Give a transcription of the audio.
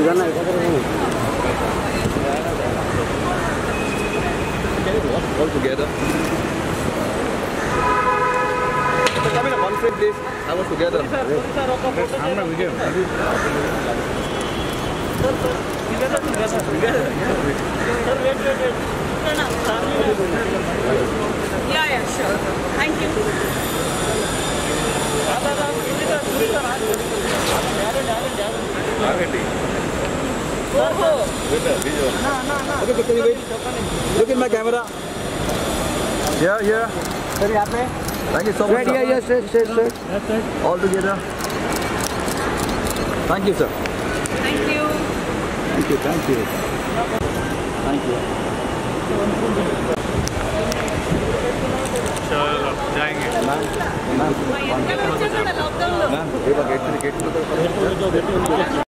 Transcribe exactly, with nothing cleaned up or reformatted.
All together. Come in a one frame, please. I was together. Yeah, yeah, sure. Thank you. Okay, can you wait? Look in my camera. Yeah, yeah. Thank you so much. Yeah, yeah, straight, straight, straight. All together. Thank you, sir. Thank you. Thank you, thank you. Thank you. चलो जाएंगे ma'am ma'am lockdown ma'am gate gate